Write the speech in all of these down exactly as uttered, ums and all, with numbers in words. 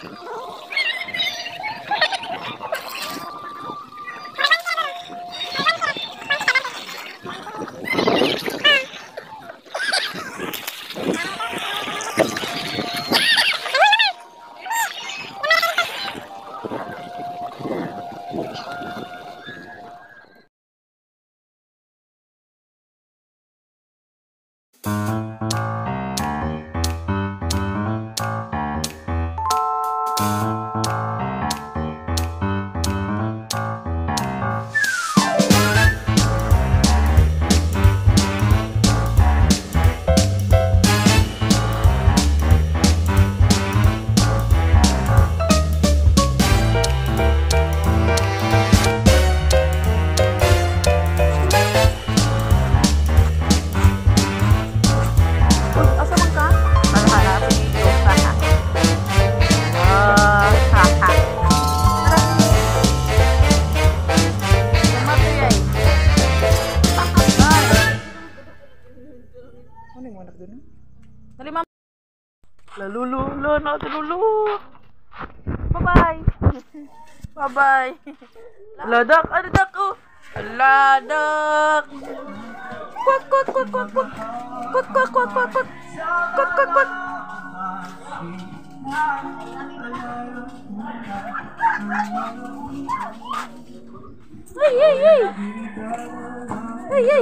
Lulu, lulu, no, lulu. Bye bye. Bye bye. Ladak, ada dak oh. Ladak. Kuat, kuat, kuat, kuat, kuat. Kuat, kuat, kuat, kuat, kuat. Kuat, kuat, kuat. Hei, hei, hei. Hei, hei.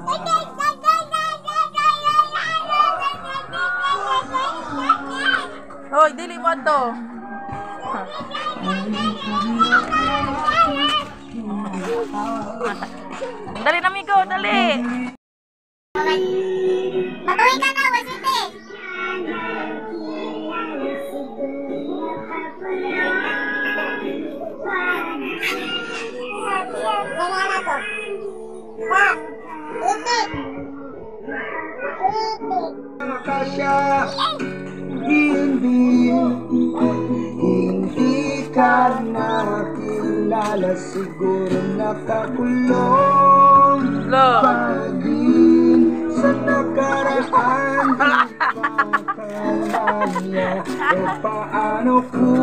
Hoy, dili mo to. Dali na, amigo, dali. Matuloy ka na, wasite. Gana na to. Bang, itik. Itik. Nakasya, hindi, hindi ka nakilala, siguro nakakulong pa din sa nakaraan. Di pa kaya, e paano kung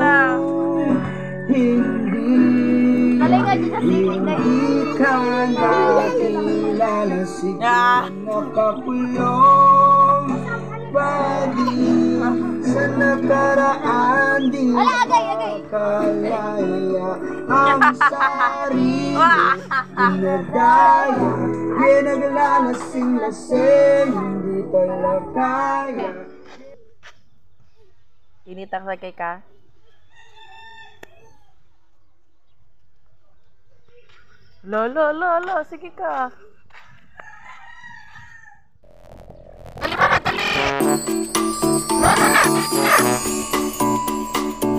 hindi, hindi ka nakilala, siguro nakakulong pa din sa nakaraan. Di makalaya ang sarili, pinadaya, di naglalasing-lasing, hindi pala kaya. Initang sakay ka? Lo, lo, lo, lo, sige ka. Dali mo na, dali!